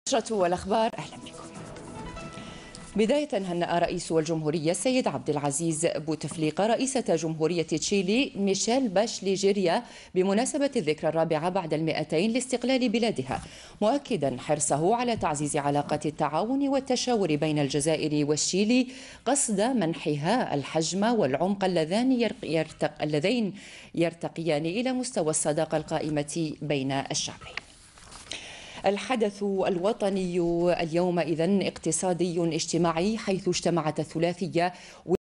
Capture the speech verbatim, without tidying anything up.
نشرة والأخبار، أهلا بكم. بداية هنأ رئيس الجمهورية السيد عبد العزيز بوتفليقة رئيسة جمهورية تشيلي ميشيل باشليجيريا بمناسبة الذكرى الرابعة بعد المئتين لاستقلال بلادها، مؤكدا حرصه على تعزيز علاقات التعاون والتشاور بين الجزائر والشيلي قصد منحها الحجم والعمق اللذان يرتق... اللذين يرتقيان إلى مستوى الصداقة القائمة بين الشعبين. الحدث الوطني اليوم إذن اقتصادي اجتماعي، حيث اجتمعت الثلاثية